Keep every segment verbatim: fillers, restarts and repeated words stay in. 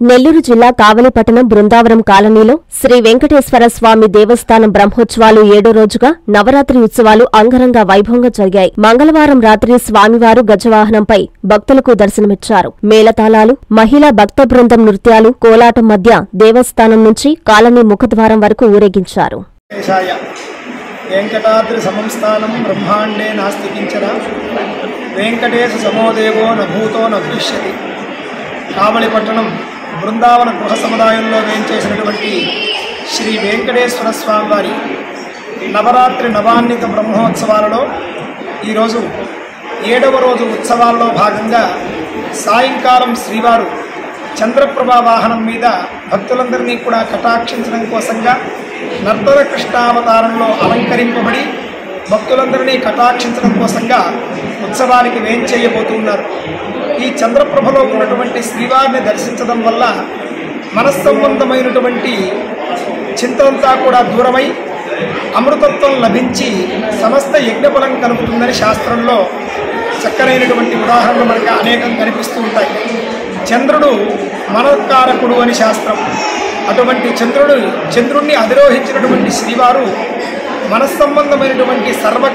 నెల్లూరు జిల్లా కావలిపట్టణం బృందావనం కాలనీలో శ్రీ వెంకటేశ్వర స్వామి దేవస్థానం బ్రహ్మోత్సవాలు ఏడో రోజుగా నవరాత్రి ఉత్సవాలు అంగరంగ వైభవంగా జరిగాయి. మంగళవారం రాత్రి స్వామివారు గజవాహనంపై భక్తులకు దర్శనమిచ్చారు. మేళతాళాలు, మహిళా భక్త బృందం నృత్యాలు, కోలాటం మధ్య దేవస్థానం నుంచి కాలనీ ముఖద్వారం వరకు ఊరేగించారు. వెంకటాద్రి సమంస్థానం బ్రహ్మాండే నాస్తి కించన వెంకటేశ సమోదేవో నభూతో నభవిష్యతి. కావలిపట్టణం బృందావన గృహ సముదాయంలో వేంచేసినటువంటి శ్రీ వెంకటేశ్వర స్వామి వారి నవరాత్రి నవాన్నిక బ్రహ్మోత్సవాలలో ఈరోజు ఏడవ రోజు ఉత్సవాల్లో భాగంగా సాయంకాలం శ్రీవారు చంద్రప్రభా వాహనం మీద భక్తులందరినీ కూడా కటాక్షించడం కోసంగా నర్తన కృష్ణావతారంలో అలంకరింపబడి భక్తులందరినీ కటాక్షించడం కోసంగా ఉత్సవానికి వేంచేయబోతున్నారు. ఈ చంద్రప్రభలో ఉన్నటువంటి శ్రీవారిని దర్శించడం వల్ల మనస్సంబంధమైనటువంటి చింతంతా కూడా దూరమై అమృతత్వం లభించి సమస్త యజ్ఞఫలం కలుగుతుందని శాస్త్రంలో చక్కనైనటువంటి ఉదాహరణలు మనకు అనేకం కనిపిస్తూ ఉంటాయి. చంద్రుడు మనకారకుడు అని శాస్త్రం. అటువంటి చంద్రుడు చంద్రుణ్ణి అధిరోహించినటువంటి శ్రీవారు మనస్సంబంధమైనటువంటి సర్వ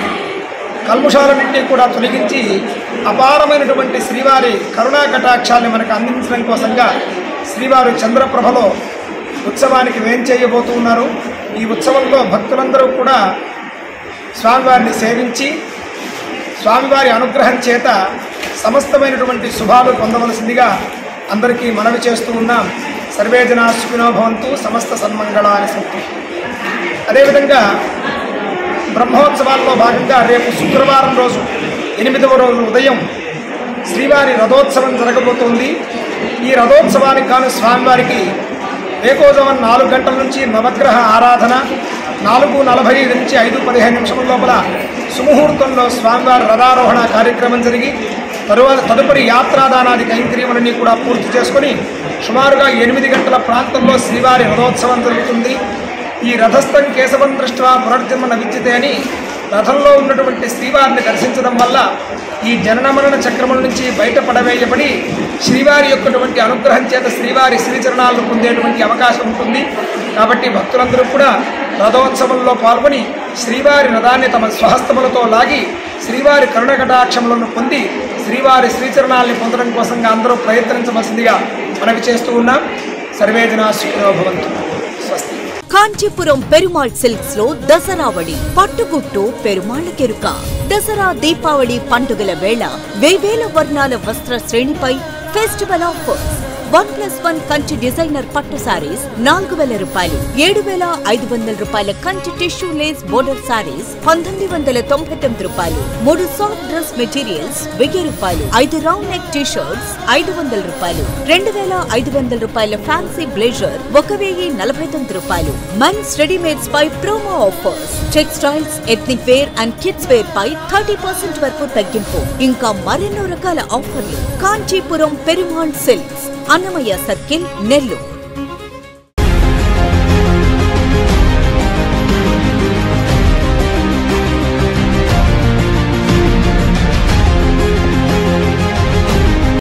కల్ముషాలన్నింటినీ కూడా తొలగించి అపారమైనటువంటి శ్రీవారి కరుణా కటాక్షాన్ని మనకు అందించడం కోసంగా శ్రీవారు చంద్రప్రభలో ఉత్సవానికి వేంచేయబోతూ ఉన్నారు. ఈ ఉత్సవంలో భక్తులందరూ కూడా స్వామివారిని సేవించి స్వామివారి అనుగ్రహం చేత సమస్తమైనటువంటి శుభాలు పొందవలసిందిగా అందరికీ మనవి చేస్తూ ఉన్నాం. సర్వే జనా సుఖినో భవంతు, సమస్త సన్మంగళాని సంతు. అదేవిధంగా బ్రహ్మోత్సవాల్లో భాగంగా రేపు శుక్రవారం రోజు ఎనిమిదవ రోజు ఉదయం శ్రీవారి రథోత్సవం జరగబోతోంది. ఈ రథోత్సవానికి గాను స్వామివారికి ఏకోజవం నాలుగు గంటల నుంచి నవగ్రహ ఆరాధన, నాలుగు నలభై ఐదు నుంచి ఐదు పదిహేను నిమిషముల లోపల సుముహూర్తంలో స్వామివారి రథారోహణ కార్యక్రమం జరిగి తరువాత తదుపరి యాత్రాదానాది కైంకర్యములన్నీ కూడా పూర్తి చేసుకుని సుమారుగా ఎనిమిది గంటల ప్రాంతంలో శ్రీవారి రథోత్సవం జరుగుతుంది. ఈ రథస్థం కేశవం దృష్ట్యా పునర్జన్మన విద్యతే అని రథంలో ఉన్నటువంటి శ్రీవారిని దర్శించడం వల్ల ఈ జనన మరణ చక్రముల నుంచి బయటపడవేయబడి శ్రీవారి యొక్కటువంటి అనుగ్రహం చేత శ్రీవారి శ్రీచరణాలను పొందేటువంటి అవకాశం ఉంటుంది. కాబట్టి భక్తులందరూ కూడా రథోత్సవంలో పాల్గొని శ్రీవారి రథాన్ని తమ స్వహస్తములతో లాగి శ్రీవారి కరుణకటాక్షములను పొంది శ్రీవారి శ్రీచరణాలని పొందడం కోసంగా అందరూ ప్రయత్నించవలసిందిగా మనవి చేస్తూ ఉన్నాం. సర్వే జనా సుఖినో భవంతు. స్వస్తి. కాంచీపురం పెరుమాళ్ సిల్క్స్ లో దసరావళి పట్టుగుట్టు పెరుమాళ్ కెరుక. దసరా దీపావళి పండుగల వేళ వేవేల వర్ణాల వస్త్ర శ్రేణిపై festival offers. One plus one Kanchi designer పట్టు సారీస్ నాలుగు వేల రూపాయలు, ఏడు వేల ఐదు వందల రూపాయల Kanchi tissue lace border saris పంతొమ్మిది వందల తొంభై తొమ్మిది రూపాయలు, మూడు సాఫ్ట్ డ్రెస్ మెటీరియల్స్ వెయ్యి రూపాయలు, ఐదు రౌండ్ నెక్ టీ షర్ట్స్ ఐదు వందల రూపాయలు, రెండు వేల ఐదు వందల రూపాయల ఫ్యాన్సీ బ్లేజర్ ఒక వెయ్యి నలభై తొమ్మిది రూపాయలు. మెన్స్ రెడీమేడ్స్ పై promo offers. Textiles, ethnic wear and kids wear పై థర్టీ పర్సెంట్ వరకు తగ్గింపు. ఇంకా మరెన్నో రకాల ఆఫర్లు. Kanchipuram Perumal silks, Annamayya circle, Nellore.